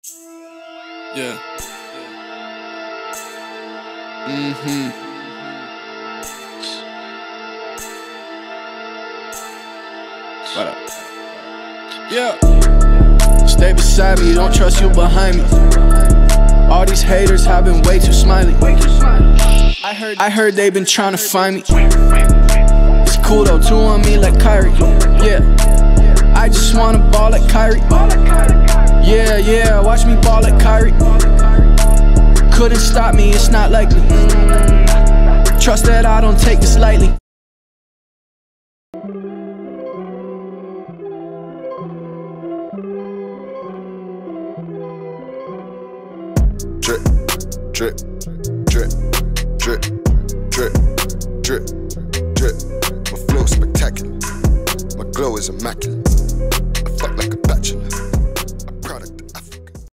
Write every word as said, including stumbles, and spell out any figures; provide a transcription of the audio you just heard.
Yeah. Mm-hmm. What up? Yeah. Stay beside me, don't trust you behind me. All these haters have been way too smiley. I heard, I heard they've been trying to find me. It's cool though, two on me like Kyrie. Yeah. I just wanna ball like Kyrie. Yeah, yeah, watch me ball like Kyrie. Couldn't stop me, it's not likely. Trust that I don't take this lightly. Drip, drip, drip, drip, drip, drip, drip. My flow spectacular. My glow is immaculate.